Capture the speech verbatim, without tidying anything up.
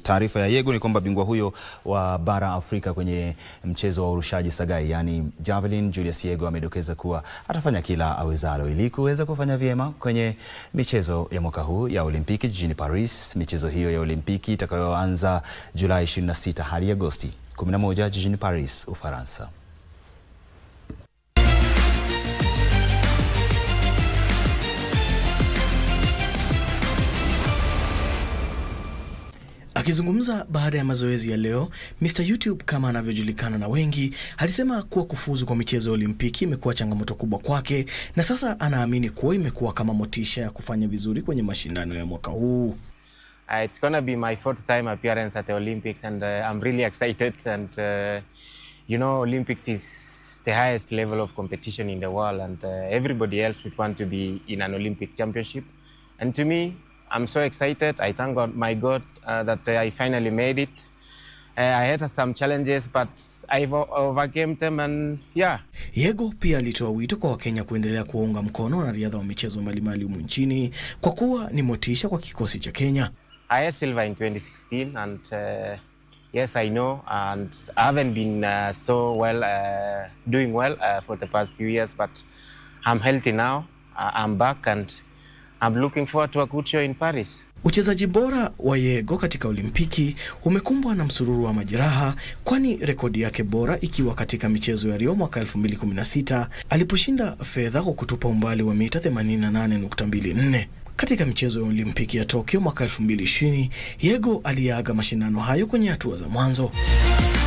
taarifa ya Yego ni kwamba bingwa huyo wa bara Afrika kwenye mchezo wa urushaji sagai, yani javelin, Julius Yego amedokeza kuwa atafanya kila awezalo ili kuweza kufanya vyema kwenye michezo ya mwaka huu ya Olimpiki jijini Paris. Michezo hiyo ya Olimpiki itakayoanza Julai ishirini na sita hadi Agosti kumi na moja jijini Paris, Ufaransa. Akizungumza baada ya mazoezi ya leo, Mister YouTube kama anavyojulikana na wengi, alisema kuwa kufuzu kwa michezo ya Olimpiki imekuwa changamoto kubwa kwake na sasa anaamini kuwa imekuwa kama motisha ya kufanya vizuri kwenye mashindano ya mwaka huu. Uh, it's gonna be my fourth time appearance at the Olympics, and uh, I'm really excited. And uh, you know, Olympics is the highest level of competition in the world, and uh, everybody else would want to be in an Olympic championship. And to me, I'm so excited. I thank God, my God, uh, that uh, I finally made it. Uh, I had some challenges, but I've overcame them, and yeah. Yego pia alitoa wito kwa Wakenya kuendelea kuunga mkono na riadha wa michezo mbalimbali humu nchini kwa kuwa ni motisha kwa kikosi cha Kenya. I had silver in twenty sixteen, and uh, yes, I know, and I haven't been uh, so well, uh, doing well uh, for the past few years, but I'm healthy now. Uh, I'm back, and I'm looking forward to a good show in Paris. Uchezaji bora wa Yego katika Olimpiki umekumbwa na msururu wa majeraha, kwani rekodi yake bora ikiwa katika michezo ya Rio mwaka elfu mbili kumi na sita aliposhinda fedha kwa kutupa umbali wa mita themanini na nane nukta mbili nne. Katika michezo ya Olimpiki ya Tokyo mwaka elfu mbili ishirini, Yego aliaga mashindano hayo kwenye hatua za mwanzo.